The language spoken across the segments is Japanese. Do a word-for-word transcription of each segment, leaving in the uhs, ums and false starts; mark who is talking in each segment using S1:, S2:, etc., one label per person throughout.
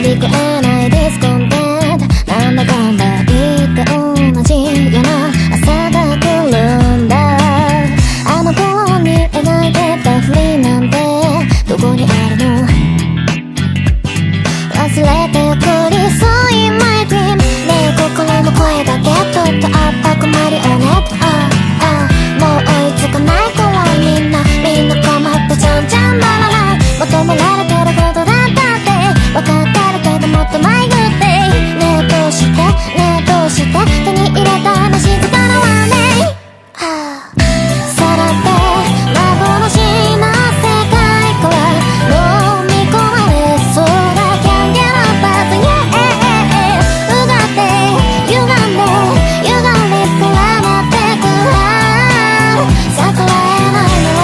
S1: 飛び越えないディスコンテント、なんだかんだ言って同じような朝が来るんだ。あの頃に描いてたフリーなんてどこにあるの？忘れてよクリソイマイドリーム。ねえ心の声だけちょっと圧迫マリオネット。ああもう追いつかないくらいみんなみんな困ってちゃんちゃんバララ求められてることだったって分かってるけどもっと迷ってねえどうしてねえどうして手に入れた話力はね、はあ、さらって幻の世界から飲み込まれそうなキャンゲラバズ、イエーうがって歪んで歪んで膨らまってく逆らえないの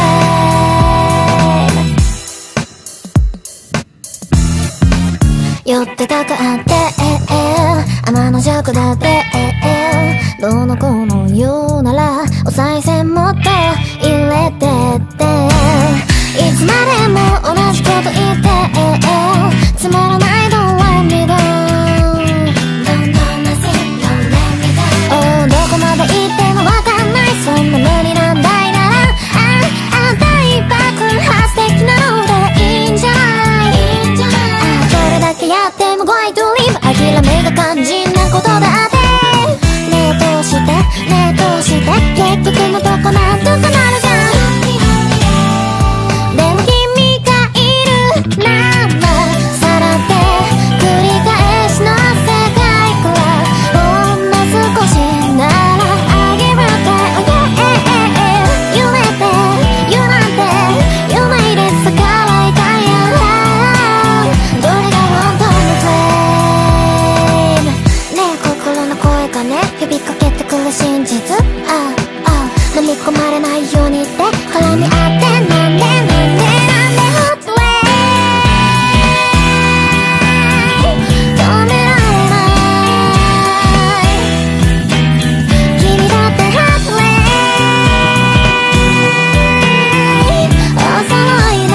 S1: 寄ってたかって天の弱だってどの子のようならお賽銭もっと入れてっていつまでも同じこと言ってつまらない Don't let me down Don't let me down Oh どこまで行ってもわかんないそんな無理難題ならああ大爆発的なのでいいんじゃないあどれだけやっても Going to live 諦めが肝心なことだってねえどうしてねえどうして結局のとこなんとかなるじゃんでも君がいるならさらって繰り返しの世界からほんの少しならあげるか Oh yeah 夢って夢なんて夢入れ逆らいたいやらどれが本当のフレームねえ心の声がね呼びかけてくる真実ああ飲み込まれないようにって絡み合ってなんでなんでなんで Hot Way 止められない君だって Hot Way おそろいね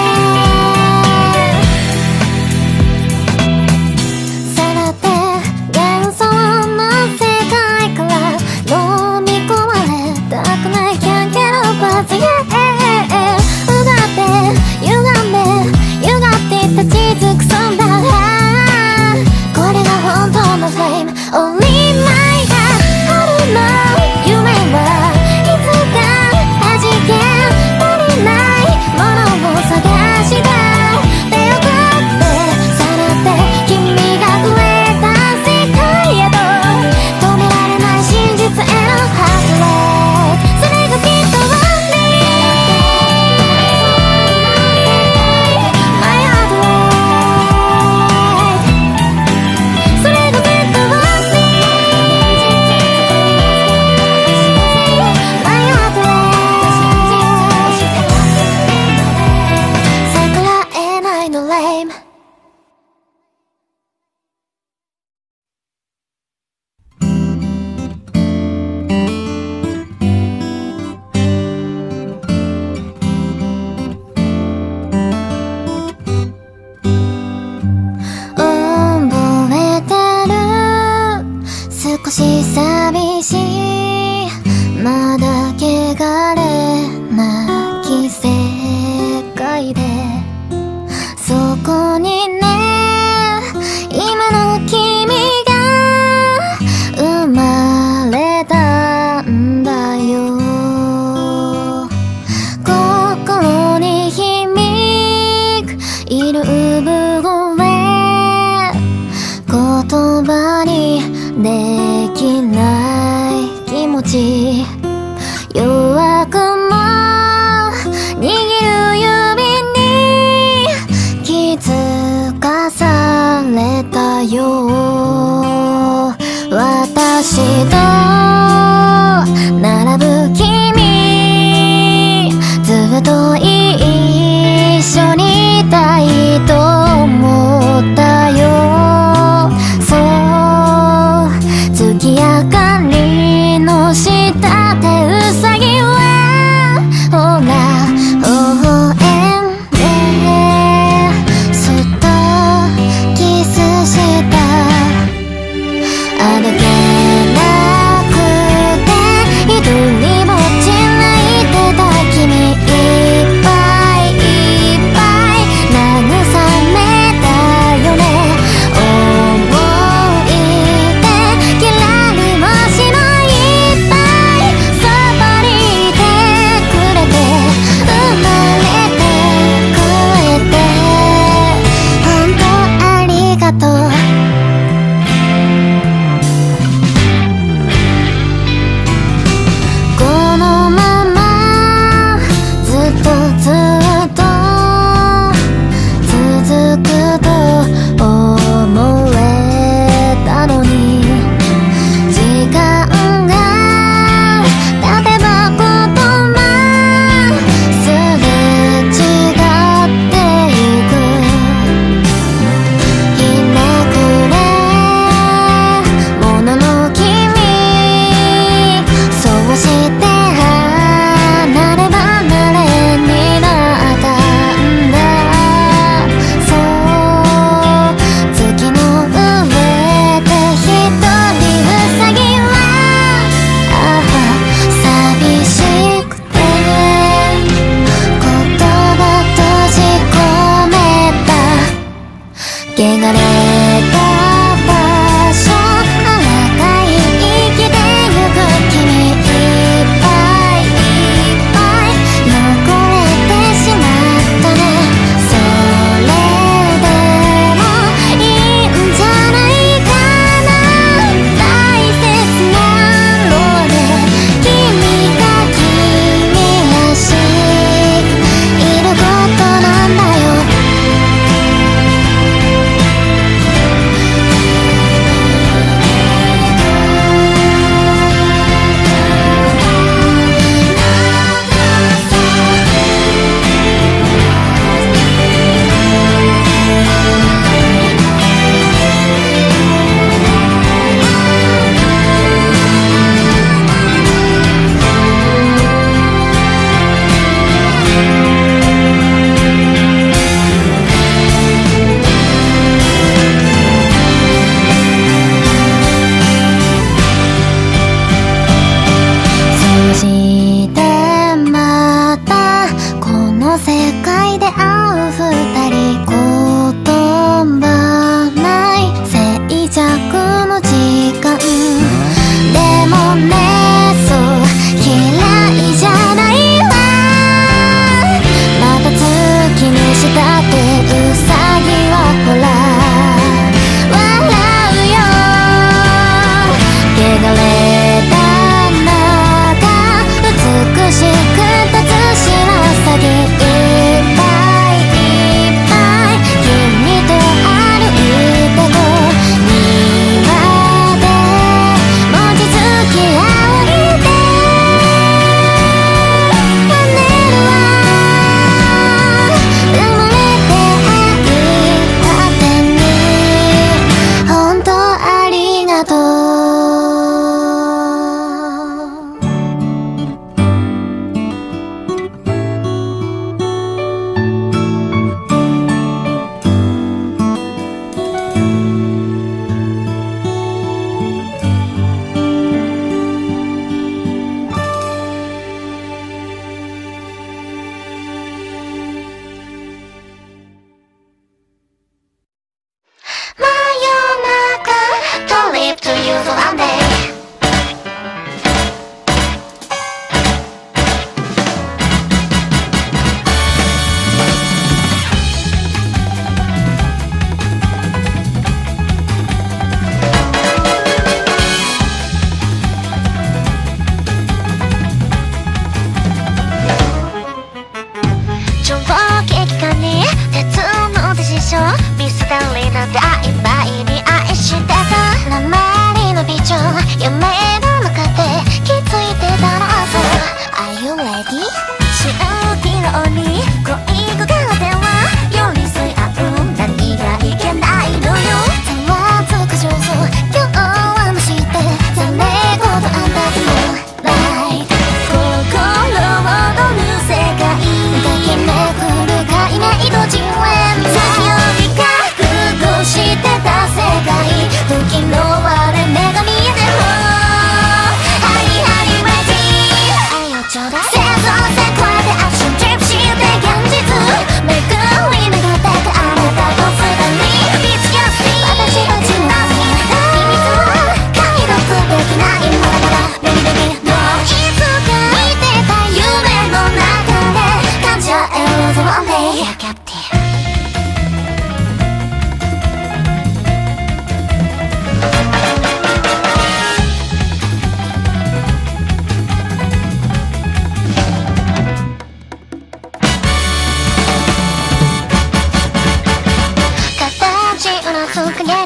S1: さらって幻想の世界から飲み込まれたくない Can't get over the yeah うがって歪んで歪って立ち尽くすんだこれが本当のフレーム Only my heart 春の夢はいつか弾けられないものを探した手を取ってさらって君が触れた世界へと止められない真実へのハートレートそれがきっと One day My heart rate それがきっと One day My heart rate 逆らえないの lame覚えてる少し寂しいまだ汚れなき世界でそこにね今の君が生まれたんだよ心に響くいる産声言葉にできない気持ち弱くも握る指に気づかされたよ私と並ぶ君ずっと一緒にいたいと思ったよそう月明かりの下でうさぎ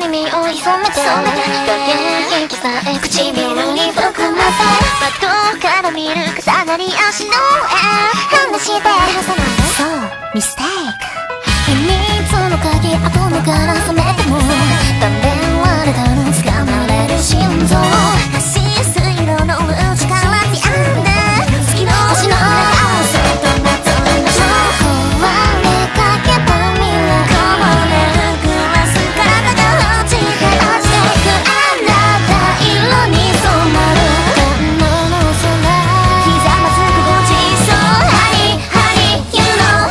S1: 耳を潜めて影息さえ唇に含ませ窓から見る重なり足の上離してそうミステイク秘密の鍵後のから覚めても断電割れたの掴まれる心臓橋水路の内からティアンで月の星の中をそっとなぞりましょう壊れかけた未来こぼれるグラスからが落ちて落ちてくあなた色に染まる観音の空ひざまずくごちそうハリーハリー You know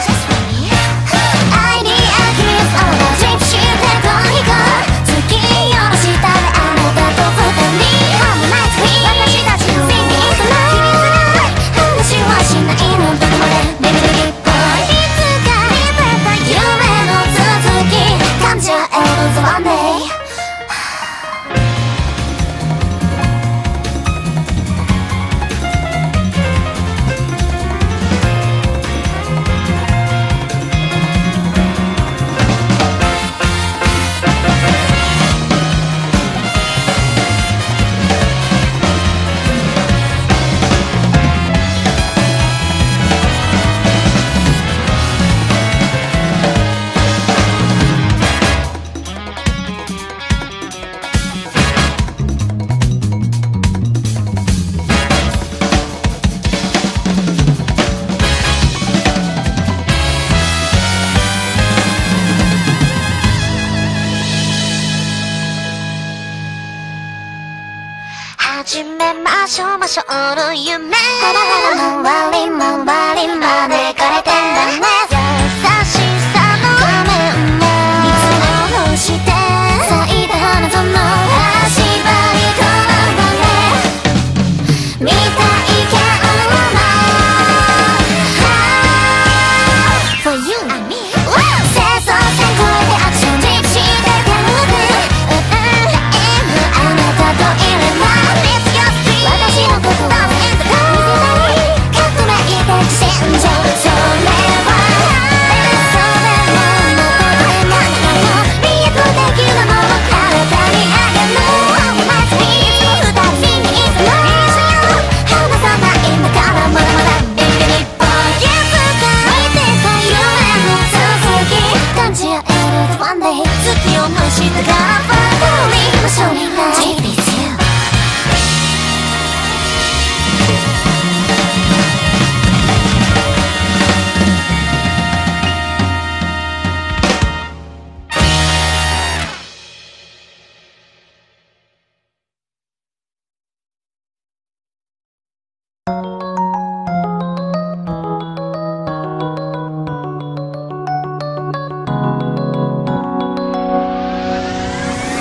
S1: I need a kiss on a trip してどうにか月夜の下であなたと二人ハムナイツフィー私たちの Singing in the night 秘密ない話はしないのどこまでベビビビッボーイいつか見れた夢の続き感じ合えるぞ One day始めましょうましょうの夢ハラハラ回り回り招かれてんだね優しさの画面も見つめをして咲いた花園足場にとらわれ見たいけどな For you and me 清掃線越えてアクションジプシーで手を振るあなたといれば私のことは見せたい革命的戦場それはそれもまたで何かの魅力的なもの体にあげる Oh my sweet いつも二人 Singing in the night 離さないんだからまだまだビビリボーイいつか見てた夢の続き感じ合える One day 月を蒸しながらバトルに行きましょうみんな ジーピー
S2: 「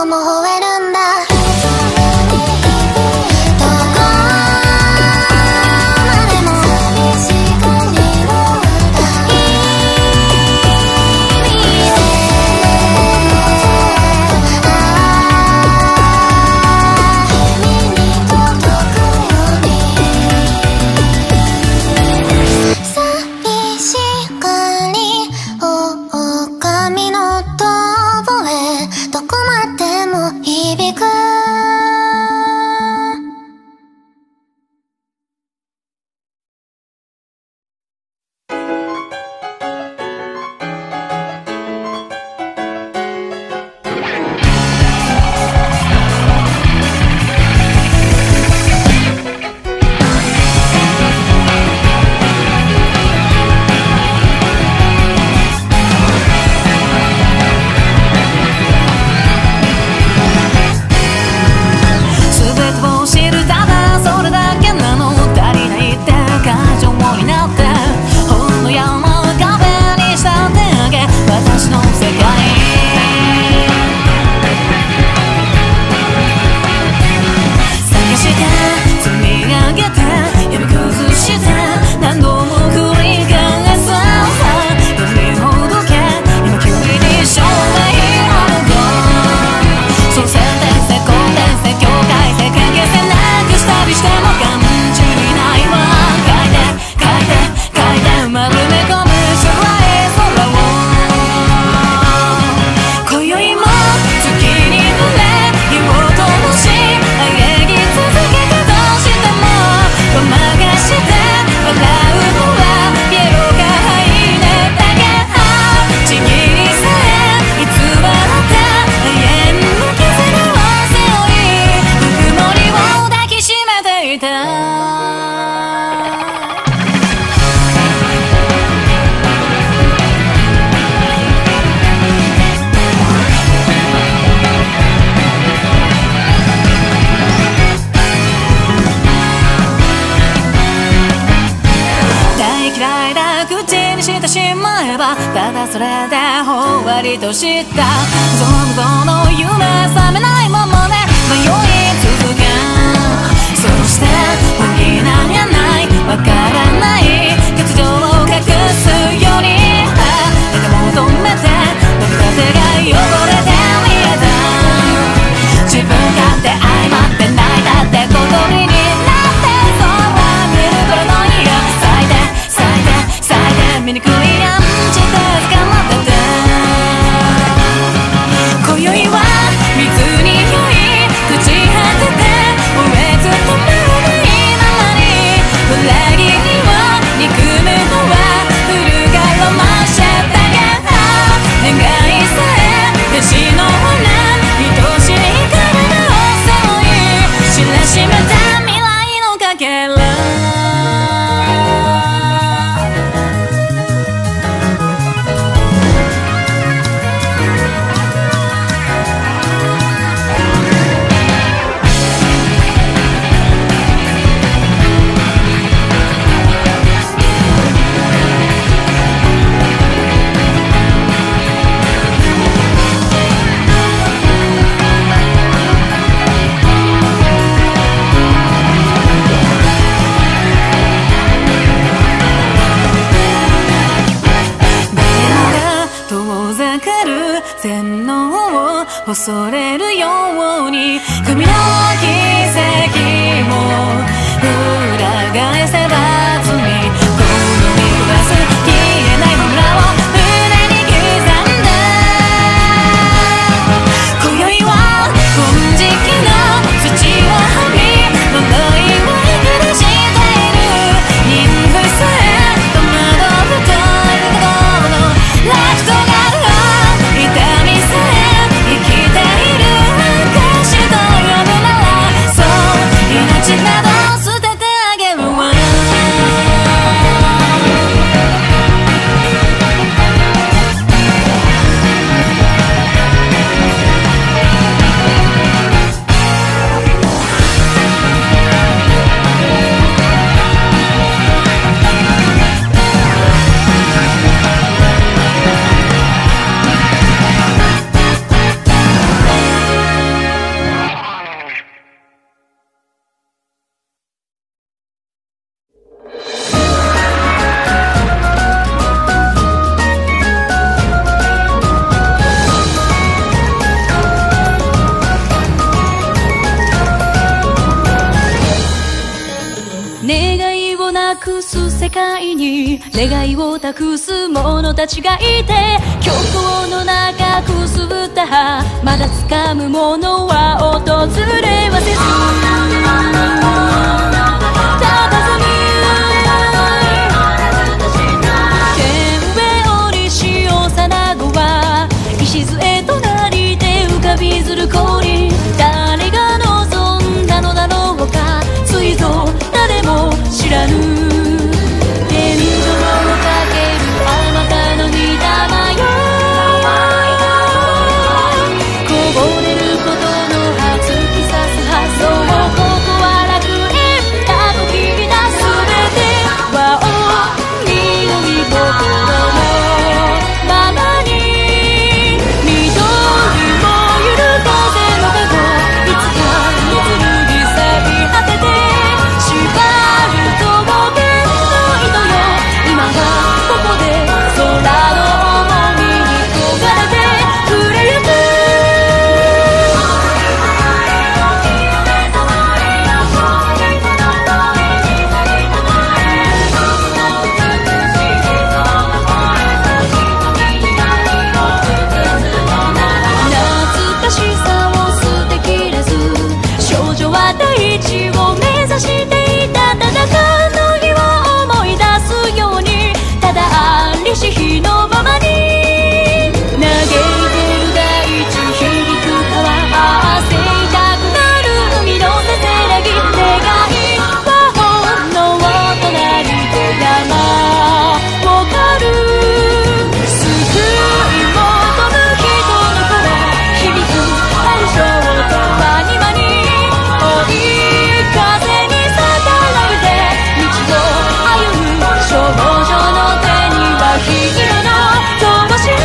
S1: も吠えるんだ。
S2: ただそれで終わりと知った想像の夢覚めないままで迷い続け、そして補えないわからない欠如を隠すように求めて僕の手が汚れて見えた。自分勝手相まって泣いたってことになって空見る頃の日が咲いて咲いて咲いて醜いやんちで捕まってて、今宵は水に酔い朽ち果てて燃えず止まらないままに裏切りを憎むのは古からましてたが願いさえ死の花愛しい体を背負い知らしめた未来のかけら。恐れるように髪の奇跡も裏返せば罪、この見下す消えない村を胸に刻んだ。今宵は金色の土をはみ呪いを下している人夫さえ戸惑うというところのラストが痛みさえ生きている証と呼ぶなら、そう命など捨ててあげるわ。 界に願いを託す者たちがいて、虚構の中くすぶったまだ掴むものは訪れはせず、佇む天上降りし幼子は礎となりて浮かびずる氷、誰が望んだのだろうか、ついぞ誰も知らぬ天井をかけるあまたの御霊よ、こぼれることの葉突き刺す発想を、ここは楽園だと聞いたすべてはおにのみ心のままに、緑もゆる風の加護、いつかの剣咲き果てて縛るとぼけの糸よ、今はここで空の重みに焦がれて触れゆく、懐かしさを捨てきれず、少女は大地を目指していた、ただあの日を思い出すように、ただありし日のままに嘆いてる大地響く川、汗痛くなる海のせせらぎ、願いは本能となりと山を狩る、救い求む人の声響く大正とワニマに、追い風に逆らえて道を歩む少女の手には黄色の灯火、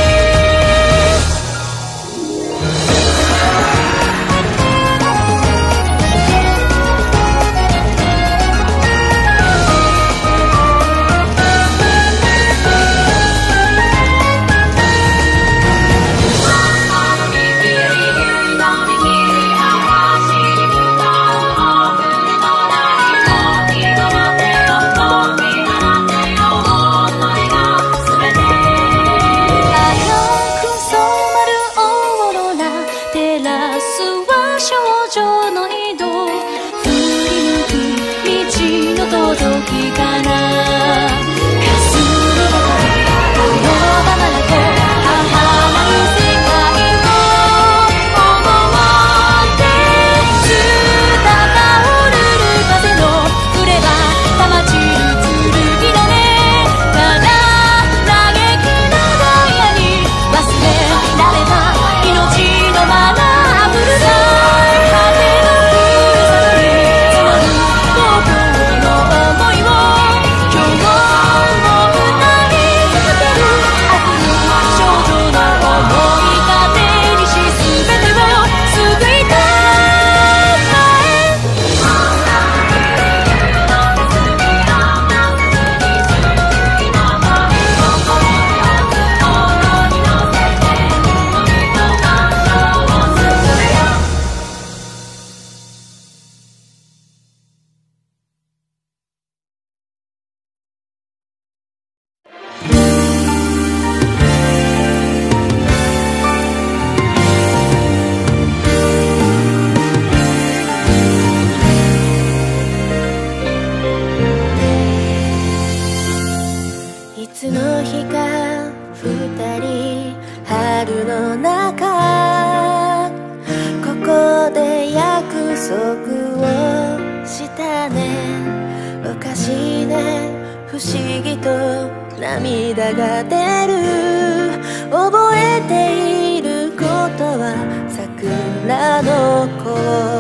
S3: 涙が出る、覚えていることは桜の子、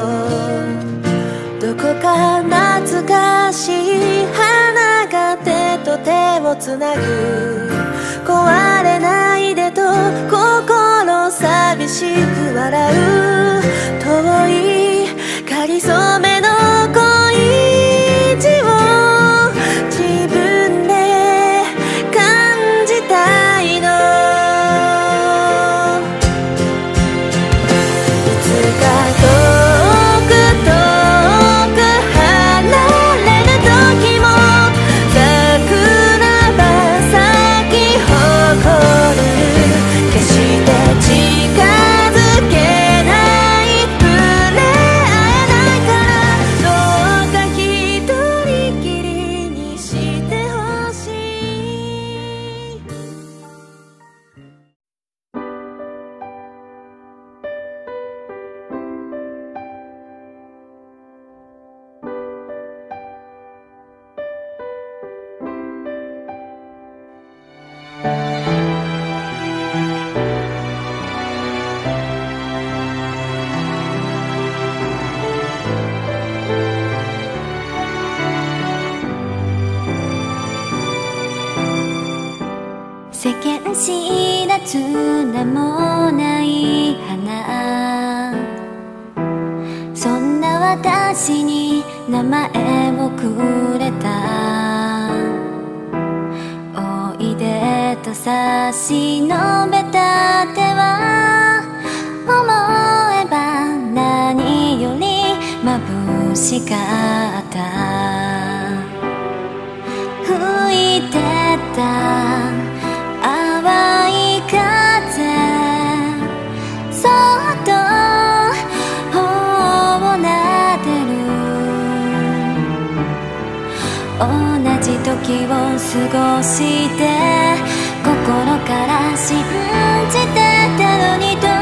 S3: どこか懐かしい花が手と手をつなぐ、壊れないでと心寂しく笑う、遠いかりそめの恋路を自分で感じたいの、いつか遠く遠く離れる時もさ
S4: 切なもない花、そんな私に名前をくれた。おいでと差し伸べた手は、思えば何より眩しかった。吹いてた淡い風、そっと頬を撫でる。同じ時を過ごして心から信じてたのに、どう